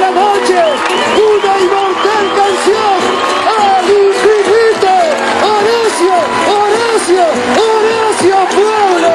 la noche, una inmortal canción al infinito. Horacio, Horacio, Horacio Pueblo.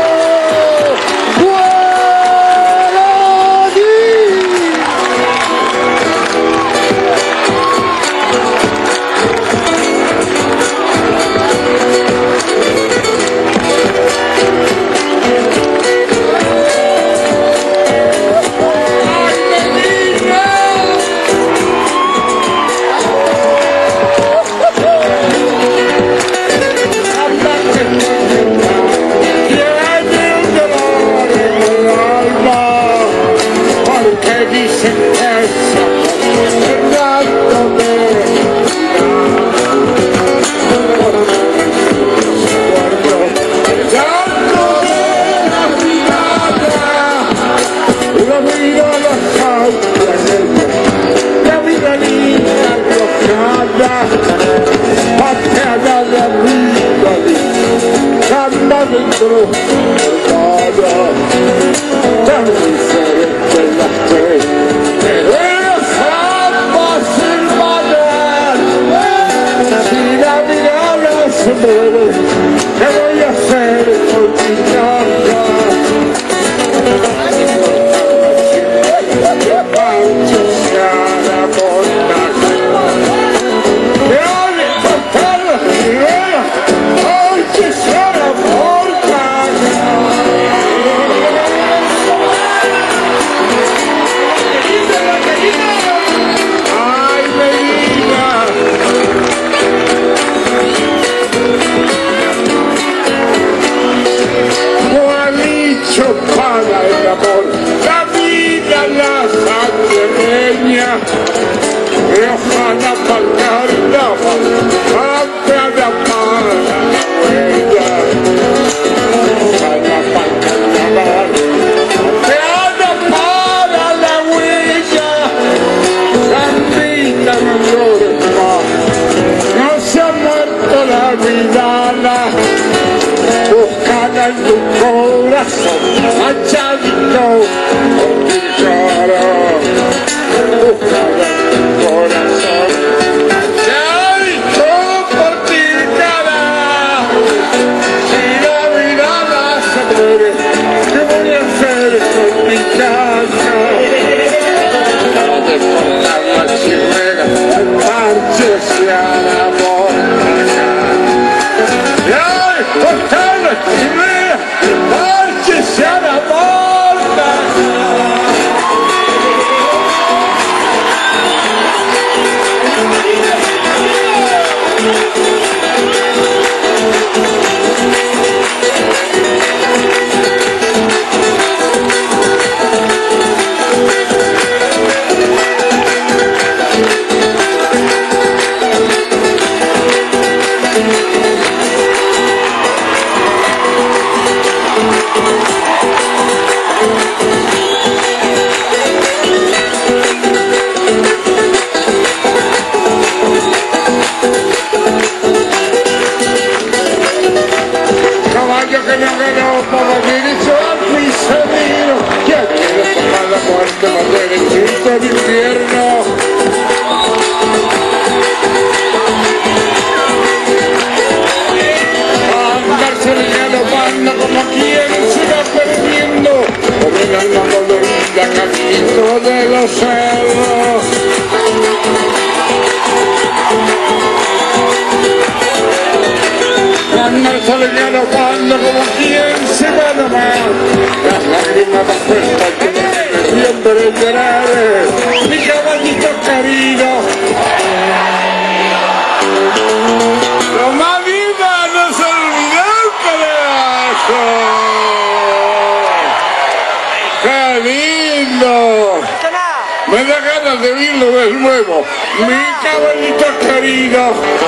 Me da ganas de oírlo de nuevo. Mi caballito querido.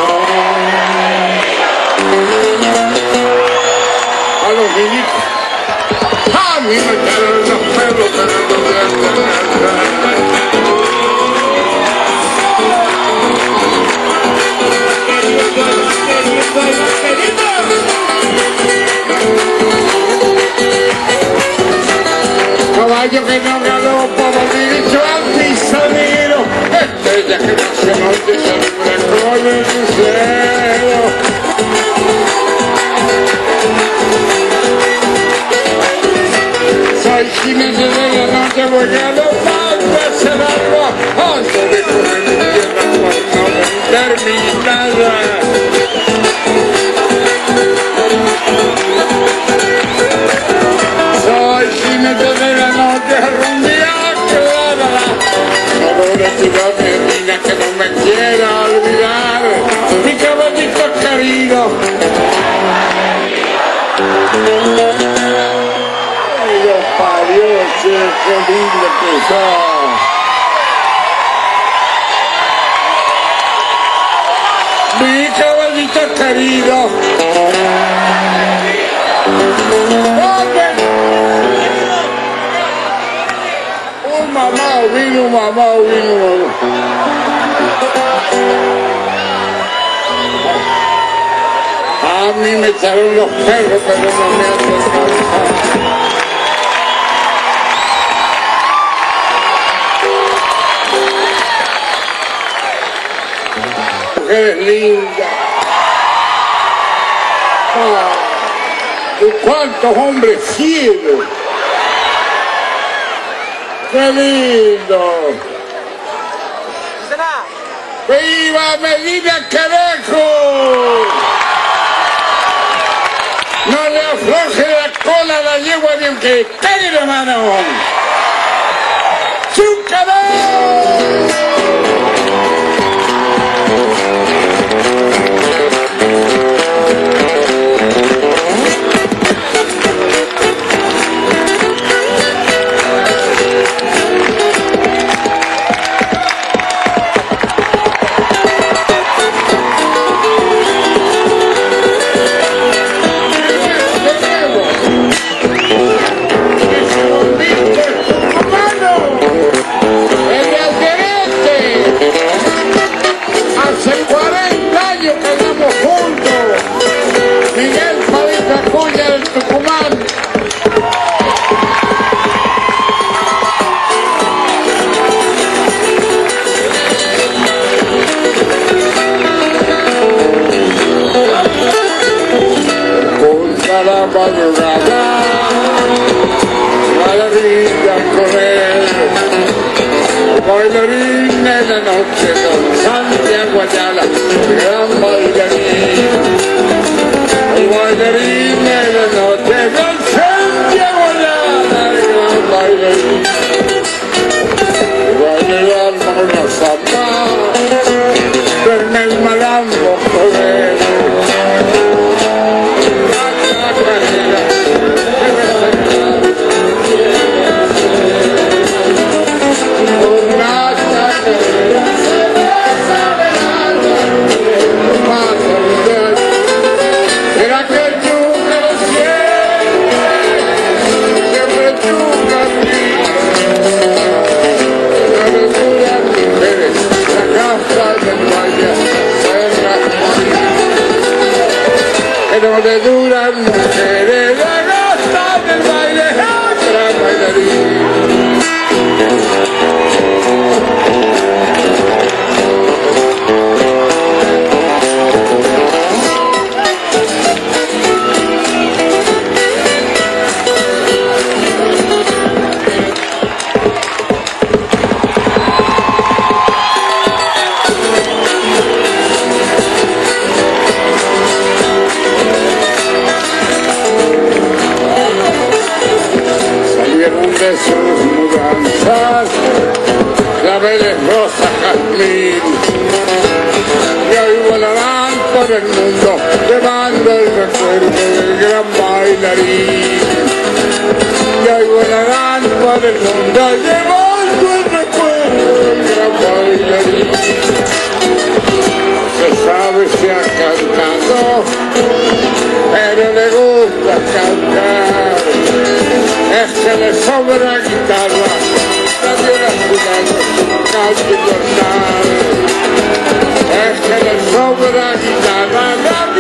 A los niñitos. A mí me quedan los pelos. Caballo que no galopa, dicho antisamiro. estrella que nació noche se alumbra con el lucero. Soy jinete de la noche, voy a los bancos al agua, antes de correr mi tierra por no vender mi nada. Soy jinete de la noche, rumbia clara, no de ciudad medina que no me quiera olvidar, mi caballito querido. Dios, qué lindo que sos. Mi caballito querido. Un mamá vino, A mí me echaron los perros, pero no me hacen caso. Mujeres lindas. ¿Y cuántos hombres cielos? ¡Qué lindo! ¡Viva Medina Carejo! No le afloje la cola a la yegua ni aunque pegue la mano. ¡Chúcalo! La madrugada, bailarina correr, bailarín en la noche, don Santiago Ayala, gran bailarín. El bailarín en la noche, don Santiago Ayala, gran bailarín. Baila el alma con la zapa, verme el malambo correr. No le duran mujeres, la gasta del baile, otra bailarín. De sus mudanzas, claveles rosa jazmín, y hoy volarán por el mundo llevando el recuerdo del gran bailarín. Y hoy volarán por el mundo llevando el recuerdo del gran bailarín. No se sabe si ha cantado, pero le gusta cantar. Es que le sobra guitarra, la viola jugando su canto y cortar. Es que le sobra guitarra,